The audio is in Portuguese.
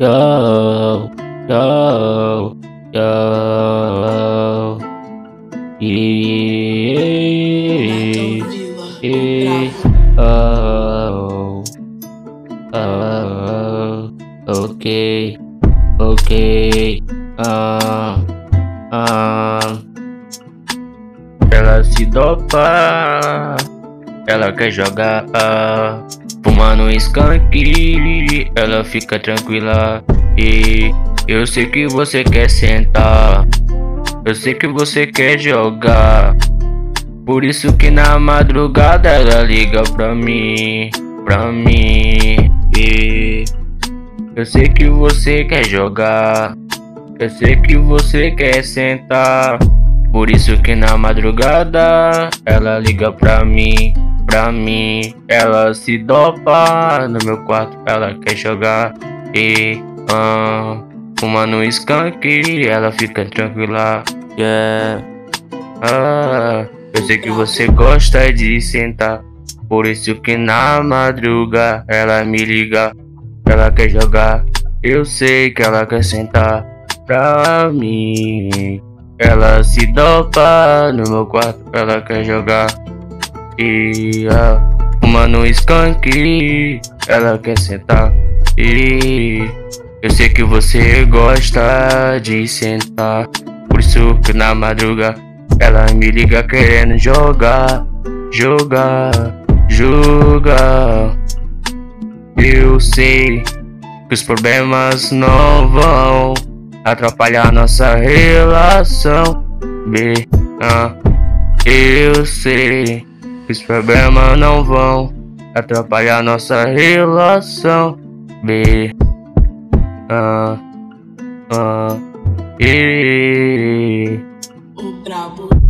Yo, yo, yo. E, e, oh, oh, ok, ok, ela se dopa, ela quer jogar, fumando um skunk, ela fica tranquila. E eu sei que você quer sentar, eu sei que você quer jogar, por isso que na madrugada ela liga pra mim, E eu sei que você quer jogar, eu sei que você quer sentar, por isso que na madrugada ela liga pra mim, Ela se dopa no meu quarto, ela quer jogar. E fumando um skunk, ela fica tranquila. Yeah. Eu sei que você gosta de sentar, por isso que na madruga ela me liga, ela quer jogar. Eu sei que ela quer sentar pra mim. Ela se dopa no meu quarto, ela quer jogar. E fumando um skunk, ela quer sentar. E eu sei que você gosta de sentar, por isso que na madruga ela me liga querendo jogar. Eu sei que os problemas não vão atrapalhar nossa relação, eu sei que os problemas não vão atrapalhar nossa relação, O brabo.